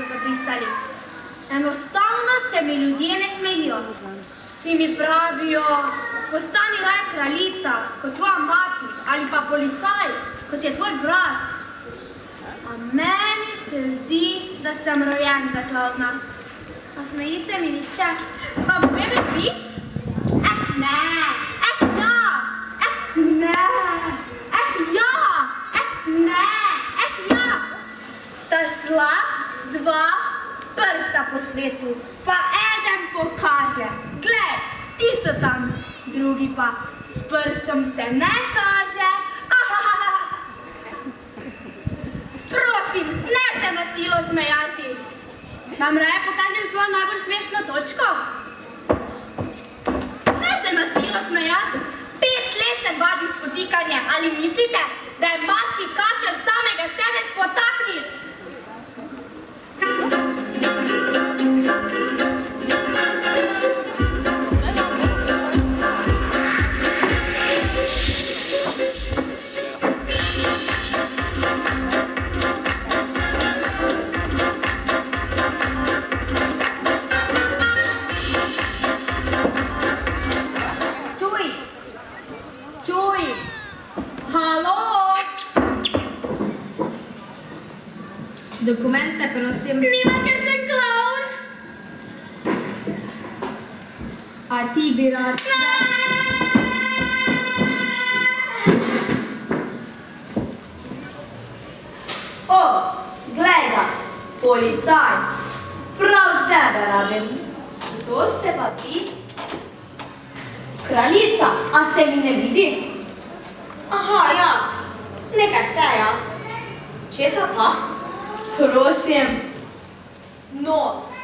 zapisali. Enostavno se mi ljudje ne smejijo. Vsi mi pravijo, postani raje kraljica, kot tvoja mati, ali pa policaj, kot je tvoj brat. A meni se zdi, da sem rojen za klavna. A smeji se mi nihče. Pa povem mi vic? Ne. Ja. Ne. Ja. Ne. Ja. Sta šla dva prsta po svetu, pa eden pokaže. Glej, tisto tam. Drugi pa s prstom se ne kaže. Prosim, ne se na silo smejati. Nam raje pokažem svojo najbolj smešno točko? Ne se na silo smejati. 5 let sem vadil spotikanje. Ali mislite, da je mačji kašelj samega sebe spotaknil? Dokumente, prosim. Nima, ker sem klovn. A ti bi rad? O, glej ga, policaj. Prav tebe rabim. Kdo ste pa ti? Kraljica, a se mi ne vidi? Aha, ja. Nekaj seja. Česa pa? Prosim. No,